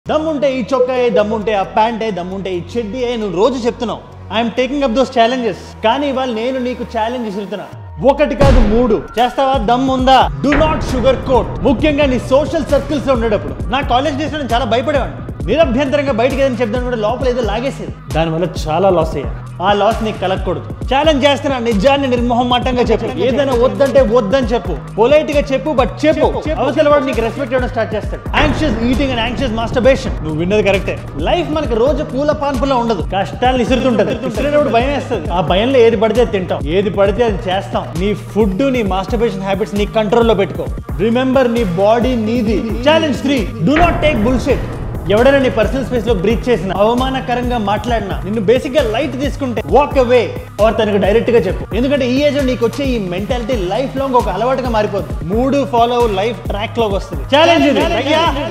దమ్ముంటే ఈ చొక్కాయే, దమ్ముంటే ఆ ప్యాంటే, దమ్ముంటే ఈ చెడ్డీ నువ్వు రోజు చెప్తున్నావు. I'm taking up those challenges. కానీ ఇవాళ నేను నీకు ఛాలెంజ్ ఇస్తున్నా. ఒకటి కాదు 3 చేస్తావా? దమ్ముందా? Do not sugar coat. ముఖ్యంగా నీ సోషల్ సర్కిల్స్ లో ఉండేటప్పుడు. నా కాలేజ్ డేస్ లో నేను చాలా భయపడేవాడిని. నిరభ్యంతరంగా బయటకు ఏదైనా చెప్తాను కూడా లోపల ఏదో లాగేసేది. దానివల్ల చాలా లాస్ అయ్యా. ఆ లాస్ నీకు కలగకూడదు. ఛాలెంజ్ చేస్తున్నా, నిజాన్ని నిర్మోహమాటంగా చెప్పు. ఏదైనా వద్దంటే వద్దని చెప్పు, పొలైట్ గా చెప్పు, బట్ చెప్పు. అవతల వాడు నీకు రెస్పెక్ట్ ఇవ్వడం స్టార్ట్ చేస్తాడు. Anxious eating and anxious masturbation. నువ్వు విన్నది కరెక్టే. లైఫ్ మనకి రోజు పూల పాన్పులా ఉండదు. కష్టాలు ఇసురుతుంటది. ఇసురేటప్పుడు భయం వేస్తుంది. ఆ భయంలో ఏది పడితే అది తింటాం, ఏది పడితే అది చేస్తాం. నీ ఫుడ్, నీ మాస్టర్బేషన్ హ్యాబిట్స్ నీ కంట్రోల్లో పెట్టుకో. రిమెంబర్, నీ బాడీ నీది. Challenge 3, do not take bullshit. ఎవడైనా నీ పర్సనల్ స్పేస్ లో బ్రీచ్ చేసిన, అవమానకరంగా మాట్లాడినా, నిన్ను బేసిక్ గా లైట్ తీసుకుంటే వాక్ అవే ఆర్ తనకు డైరెక్ట్ గా చెప్పు. ఎందుకంటే ఈ ఏజ్ లో నీకు వచ్చే ఈ మెంటాలిటీ లైఫ్ లాంగ్ ఒక అలవాటుగా మారిపోతుంది. 3 ఫాలో లైఫ్ ట్రాక్ లోకి వస్తుంది. ఛాలెంజ్